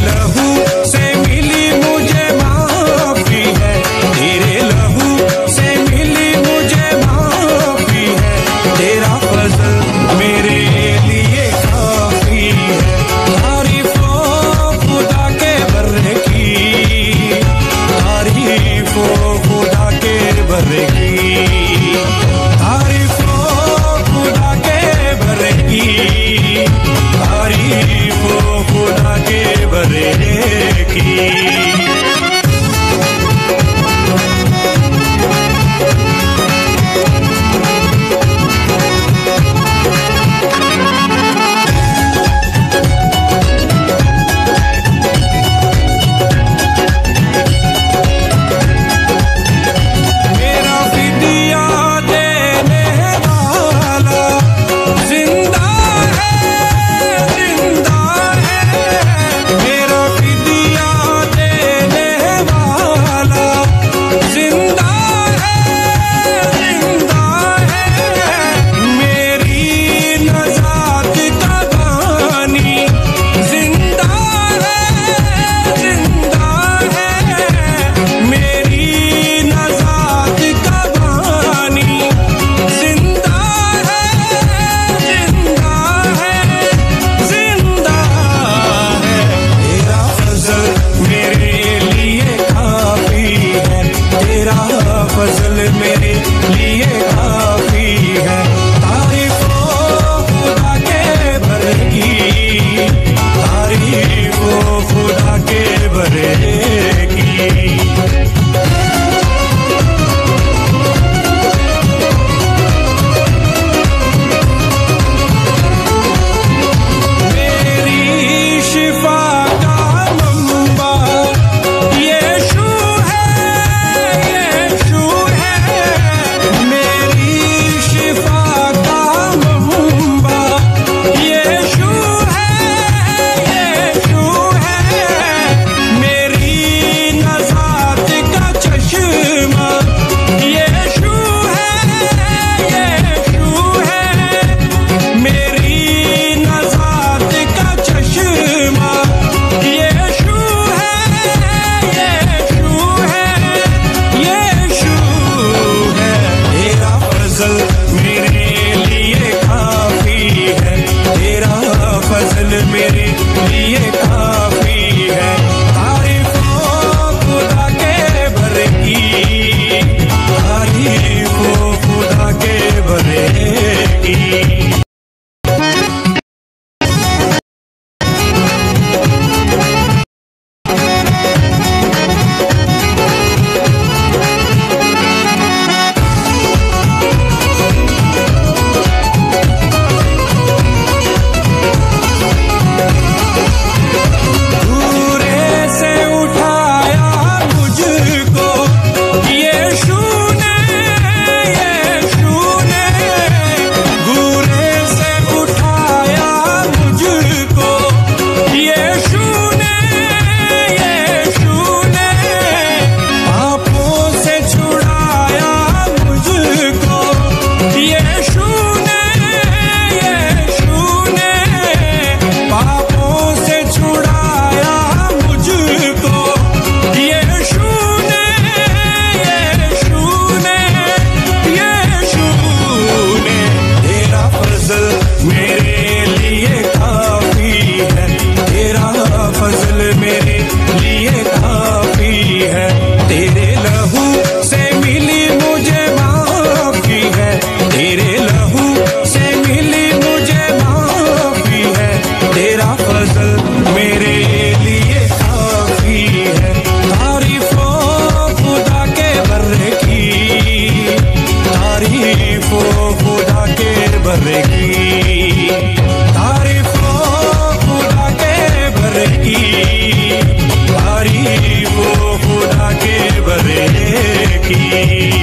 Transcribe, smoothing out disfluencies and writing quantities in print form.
लहू से मिली मुझे माफी है, तेरे लहू से मिली मुझे माफी है, तेरा फजल मेरे लिए काफी है। तारीफो खुदा के बर्रे की, तारीफो खुदा के बर्रे की, तारीफो खुदा के बर्रे की, तारीफो खुदा के बर्रे की। फजल मेरे लिए काफी है। तारीफो खुदा के बर्रे की, तारीफो खुदा के बर्रे की। मेरे लिए काफी है। तारीफो खुदा के बर्रे की, तारीफो खुदा के बर्रे की। तारीफो खुदा के बर्रे की, तारीफो खुदा के बर्रे की, तारीफो खुदा के बर्रे की।